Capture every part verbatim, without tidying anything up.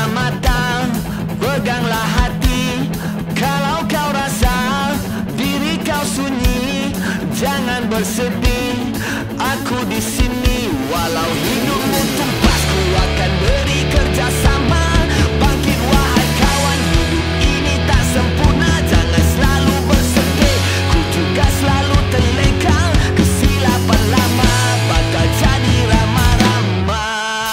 Tutuplah mata, peganglah hati. Kalau kau rasa diri kau sunyi, jangan bersedih. Aku di sini, walau hidupmu tumpas, ku akan beri kerjasama. Bangkit wahai kawan, hidup ini tak sempurna, jangan selalu bersedih. Ku juga selalu terleka kesilapan lama, bakal jadi ramah-ramah.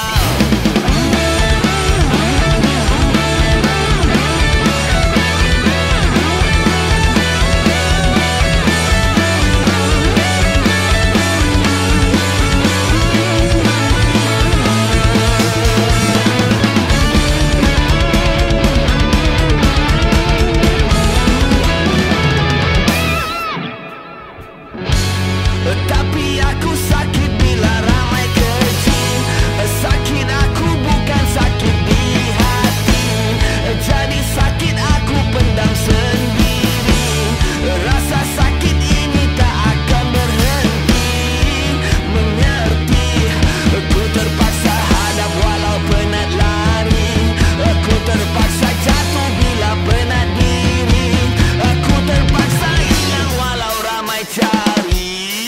Tapi aku sakit bila ramai keji. Sakit aku bukan sakit di hati, jadi sakit aku pendam sendiri. Rasa sakit ini tak akan berhenti. Mengerti, ku terpaksa hadap walau penat lari. Aku terpaksa jatuh bila penat diri. Aku terpaksa hilang walau ramai cari.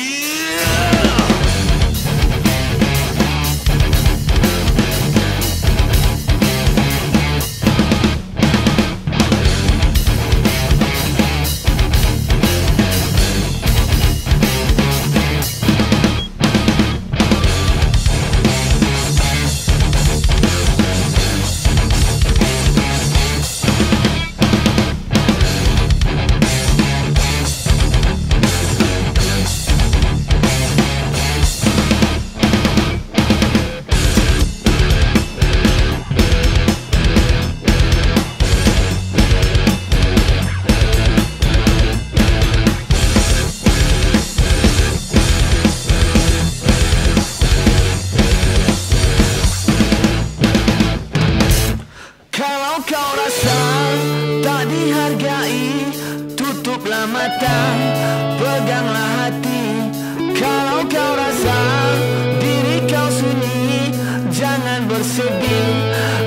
Kalau kau rasa tak dihargai, tutuplah mata, peganglah hati. Kalau kau rasa diri kau sunyi, jangan bersedih.